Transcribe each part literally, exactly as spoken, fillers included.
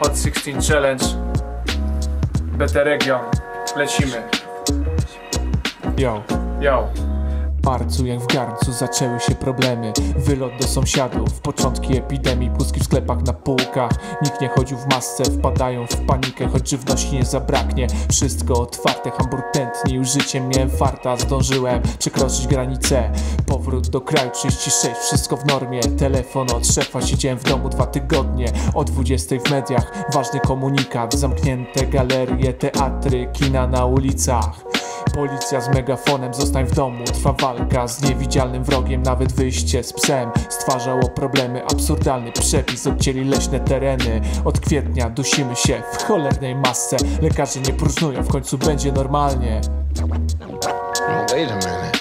Hot szesnaście Challenge, Beta Region, lecimy. Yo. Yo. W marcu jak w garncu zaczęły się problemy. Wylot do sąsiadów, początki epidemii, pustki w sklepach na półkach. Nikt nie chodził w masce, wpadają w panikę, choć żywności nie zabraknie. Wszystko otwarte, Hamburg tętni, już życiem miałem farta. Zdążyłem przekroczyć granicę, powrót do kraju trzydzieści sześć, wszystko w normie. Telefon od szefa, siedziałem w domu dwa tygodnie. O dwudziestej w mediach, ważny komunikat. Zamknięte galerie, teatry, kina na ulicach. Policja z megafonem, zostań w domu. Trwa walka z niewidzialnym wrogiem. Nawet wyjście z psem stwarzało problemy. Absurdalny przepis, odcięli leśne tereny. Od kwietnia dusimy się w cholernej masce. Lekarze nie próżnują, w końcu będzie normalnie. Wait a minute.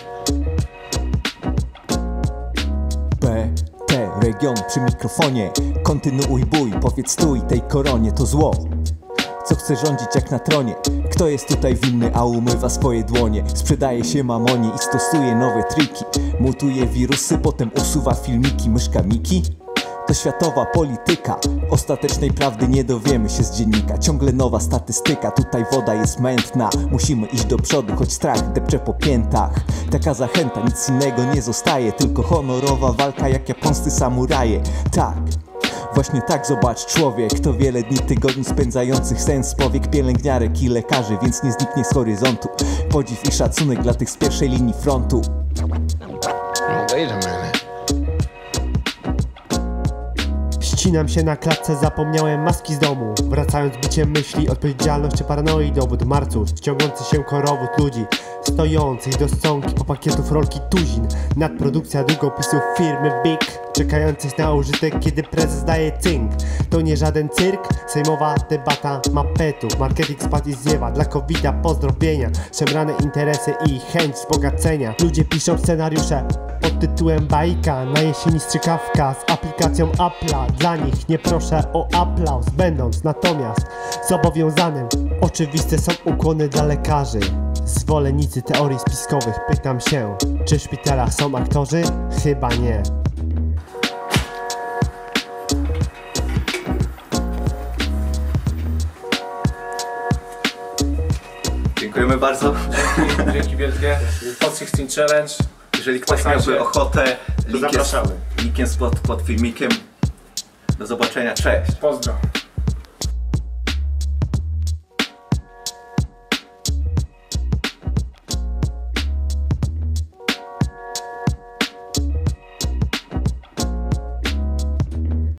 B T Region przy mikrofonie. Kontynuuj bój, powiedz stój tej koronie, to zło, co chce rządzić jak na tronie. Kto jest tutaj winny, a umywa swoje dłonie? Sprzedaje się mamonie i stosuje nowe triki. Mutuje wirusy, potem usuwa filmiki. Myszka Miki? To światowa polityka. Ostatecznej prawdy nie dowiemy się z dziennika. Ciągle nowa statystyka, tutaj woda jest mętna. Musimy iść do przodu, choć strach depcze po piętach. Taka zachęta, nic innego nie zostaje, tylko honorowa walka jak japońscy samuraje. Tak, właśnie tak, zobacz człowiek, to wiele dni, tygodni spędzających sens powiek pielęgniarek i lekarzy, więc nie zniknie z horyzontu. Podziw i szacunek dla tych z pierwszej linii frontu. Wait a minute. Ścinam się na klatce, zapomniałem maski z domu. Wracając biciem myśli, odpowiedzialność czy paranoi, dowód marcu, ciągnący się korowód ludzi stojących do stonki po pakietów rolki tuzin. Nadprodukcja długopisów firmy Big, czekających na użytek, kiedy prezes daje cynk. To nie żaden cyrk, sejmowa debata mapetów. Marketing spadł i zjewa, dla kowida pozdrowienia. Szemrane interesy i chęć wzbogacenia. Ludzie piszą scenariusze pod tytułem bajka. Na jesieni strzykawka z aplikacją Apple'a. Dla nich nie proszę o aplauz, będąc natomiast zobowiązanym. Oczywiste są ukłony dla lekarzy. Zwolennicy teorii spiskowych, pytam się, czy w szpitalach są aktorzy? Chyba nie. Dziękujemy bardzo. Dzięki, dzięki wielkie. Hot szesnaście Challenge. Jeżeli ktoś miałby ochotę, to link jest, zapraszamy. link jest pod, pod filmikiem. Do zobaczenia, cześć. Pozdro.